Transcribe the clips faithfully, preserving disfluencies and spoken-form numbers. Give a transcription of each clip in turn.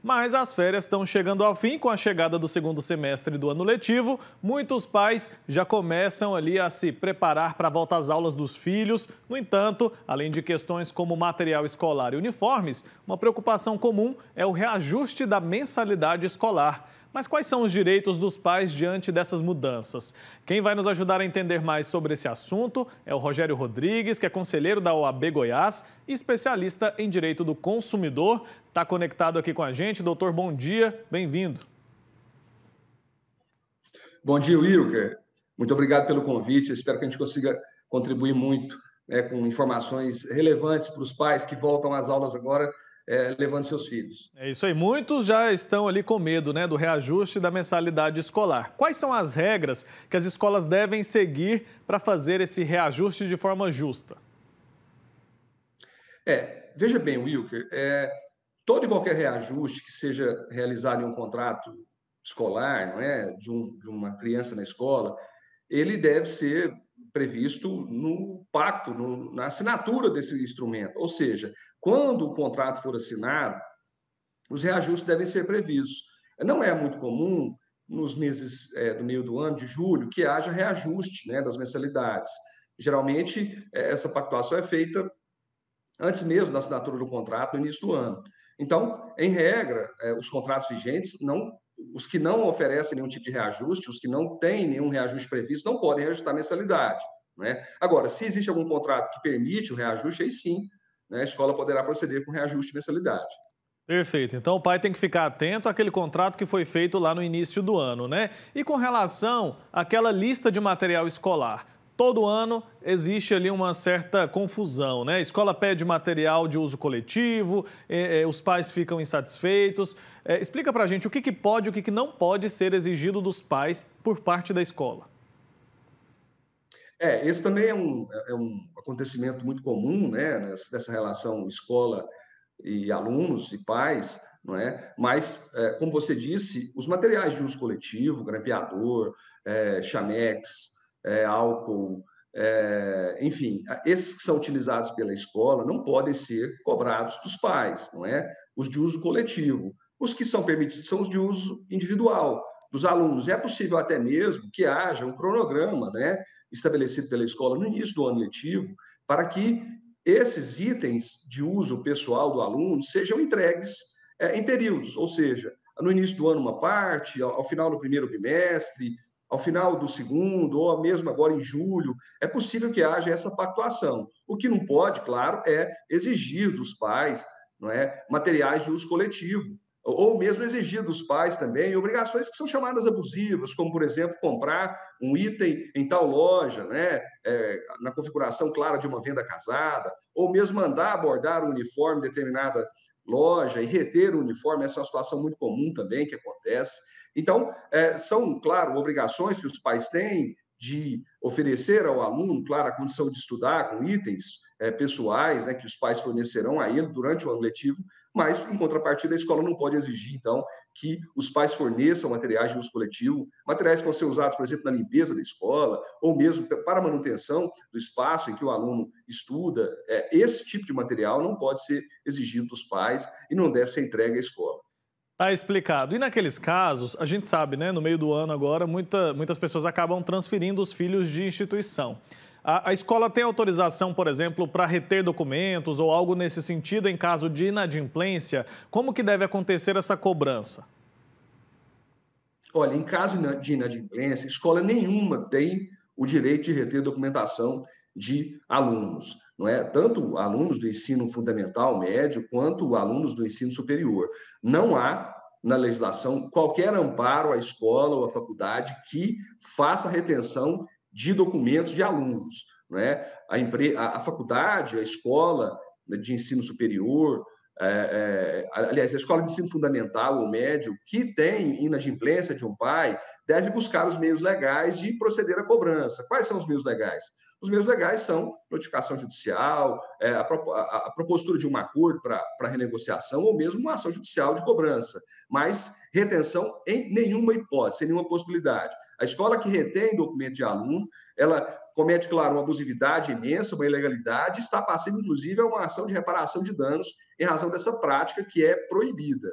Mas as férias estão chegando ao fim com a chegada do segundo semestre do ano letivo. Muitos pais já começam ali a se preparar para a volta às aulas dos filhos. No entanto, além de questões como material escolar e uniformes, uma preocupação comum é o reajuste da mensalidade escolar. Mas quais são os direitos dos pais diante dessas mudanças? Quem vai nos ajudar a entender mais sobre esse assunto é o Rogério Rodrigues, que é conselheiro da O A B Goiás e especialista em direito do consumidor. Está conectado aqui com a gente. Doutor, bom dia, bem-vindo. Bom dia, Wilker. Muito obrigado pelo convite. Eu espero que a gente consiga contribuir muito, né, com informações relevantes para os pais que voltam às aulas agora, É, levando seus filhos. É isso aí. Muitos já estão ali com medo, né, do reajuste da mensalidade escolar. Quais são as regras que as escolas devem seguir para fazer esse reajuste de forma justa? É, veja bem, Wilker, é, todo e qualquer reajuste que seja realizado em um contrato escolar, não é, de, um, de uma criança na escola, ele deve ser previsto no pacto, no, na assinatura desse instrumento. Ou seja, quando o contrato for assinado, os reajustes devem ser previstos. Não é muito comum, nos meses é, do meio do ano, de julho, que haja reajuste, né, das mensalidades. Geralmente, é, essa pactuação é feita antes mesmo da assinatura do contrato, no início do ano. Então, em regra, é, os contratos vigentes, não, os que não oferecem nenhum tipo de reajuste, os que não têm nenhum reajuste previsto, não podem reajustar a mensalidade. Né? Agora, se existe algum contrato que permite o reajuste, aí sim, né, a escola poderá proceder com reajuste de mensalidade. Perfeito. Então o pai tem que ficar atento àquele contrato que foi feito lá no início do ano, né? E com relação àquela lista de material escolar, todo ano existe ali uma certa confusão, né? A escola pede material de uso coletivo, eh, eh, os pais ficam insatisfeitos. Eh, explica pra gente o que, que pode e o que, que não pode ser exigido dos pais por parte da escola. É, esse também é um, é um acontecimento muito comum, né, nessa relação escola e alunos e pais, não é? Mas, é, como você disse, os materiais de uso coletivo, grampeador, é, chamex, é, álcool, é, enfim, esses que são utilizados pela escola não podem ser cobrados dos pais, não é? Os de uso coletivo. Os que são permitidos são os de uso individual dos alunos. É possível até mesmo que haja um cronograma, né, estabelecido pela escola no início do ano letivo, para que esses itens de uso pessoal do aluno sejam entregues é, em períodos, ou seja, no início do ano uma parte, ao, ao final do primeiro bimestre, ao final do segundo, ou mesmo agora em julho, é possível que haja essa pactuação. O que não pode, claro, é exigir dos pais, não é, materiais de uso coletivo, ou mesmo exigir dos pais também obrigações que são chamadas abusivas, como, por exemplo, comprar um item em tal loja, né, é, na configuração clara de uma venda casada, ou mesmo mandar abordar o uniforme em determinada loja e reter o uniforme. Essa é uma situação muito comum também que acontece. Então, é, são, claro, obrigações que os pais têm de oferecer ao aluno, claro, a condição de estudar com itens é, pessoais, né, que os pais fornecerão a ele durante o ano letivo, mas, em contrapartida, a escola não pode exigir, então, que os pais forneçam materiais de uso coletivo, materiais que vão ser usados, por exemplo, na limpeza da escola, ou mesmo para a manutenção do espaço em que o aluno estuda. É, esse tipo de material não pode ser exigido dos pais e não deve ser entregue à escola. Tá explicado. E naqueles casos, a gente sabe, né? No meio do ano agora, muita, muitas pessoas acabam transferindo os filhos de instituição. A, a escola tem autorização, por exemplo, para reter documentos ou algo nesse sentido em caso de inadimplência? Como que deve acontecer essa cobrança? Olha, em caso de inadimplência, escola nenhuma tem o direito de reter documentação de alunos, não é? Tanto alunos do ensino fundamental, médio, quanto alunos do ensino superior. Não há na legislação qualquer amparo à escola ou à faculdade que faça retenção de documentos de alunos, não é? A, empre... a faculdade, a escola de ensino superior, é, é, aliás, a escola de ensino fundamental ou médio que tem inadimplência de um pai deve buscar os meios legais de proceder à cobrança. Quais são os meios legais? Os meios legais são notificação judicial, é, a, a, a propositura de um acordo para renegociação ou mesmo uma ação judicial de cobrança. Mas retenção em nenhuma hipótese, em nenhuma possibilidade. A escola que retém documento de aluno, ela comete, claro, uma abusividade imensa, uma ilegalidade, está passando, inclusive, a uma ação de reparação de danos em razão dessa prática que é proibida.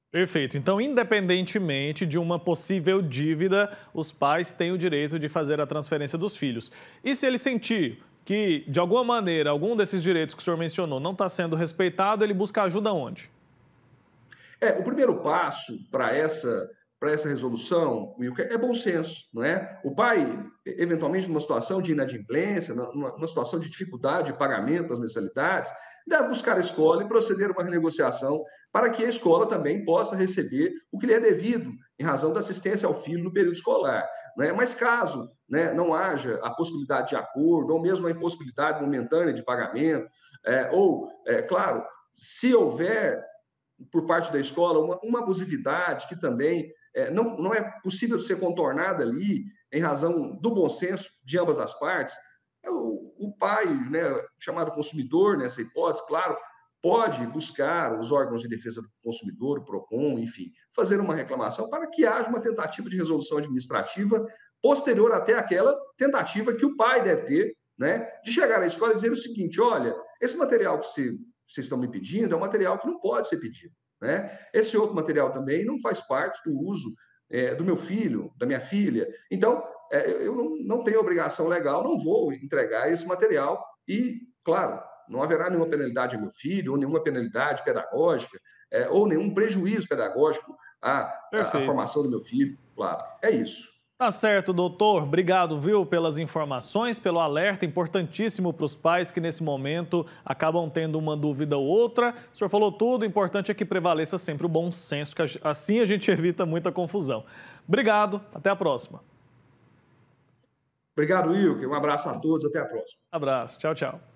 Perfeito. Então, independentemente de uma possível dívida, os pais têm o direito de fazer a transferência dos filhos. E se ele sentir que, de alguma maneira, algum desses direitos que o senhor mencionou não está sendo respeitado, ele busca ajuda onde? É, o primeiro passo para essa, para essa resolução, Wilker, é bom senso, não é? O pai, eventualmente, numa situação de inadimplência, numa, numa situação de dificuldade de pagamento das mensalidades, deve buscar a escola e proceder a uma renegociação para que a escola também possa receber o que lhe é devido em razão da assistência ao filho no período escolar. Não é? Mas caso, né, não haja a possibilidade de acordo, ou mesmo a impossibilidade momentânea de pagamento, é, ou, é, claro, se houver por parte da escola, uma, uma abusividade que também é, não, não é possível de ser contornada ali em razão do bom senso de ambas as partes. É o, o pai, né, chamado consumidor, nessa hipótese, claro, pode buscar os órgãos de defesa do consumidor, o PROCON, enfim, fazer uma reclamação para que haja uma tentativa de resolução administrativa posterior até aquela tentativa que o pai deve ter, né, de chegar à escola e dizer o seguinte: olha, esse material que você vocês estão me pedindo é um material que não pode ser pedido. Né? Esse outro material também não faz parte do uso é, do meu filho, da minha filha. Então, é, eu não, não tenho obrigação legal, não vou entregar esse material e, claro, não haverá nenhuma penalidade ao meu filho, ou nenhuma penalidade pedagógica, é, ou nenhum prejuízo pedagógico à, à, à Perfeito. formação do meu filho, claro. É isso. Tá certo, doutor. Obrigado, viu, pelas informações, pelo alerta importantíssimo para os pais que nesse momento acabam tendo uma dúvida ou outra. O senhor falou tudo, o importante é que prevaleça sempre o bom senso, que assim a gente evita muita confusão. Obrigado, até a próxima. Obrigado, Wilker. Um abraço a todos, até a próxima. Abraço, tchau, tchau.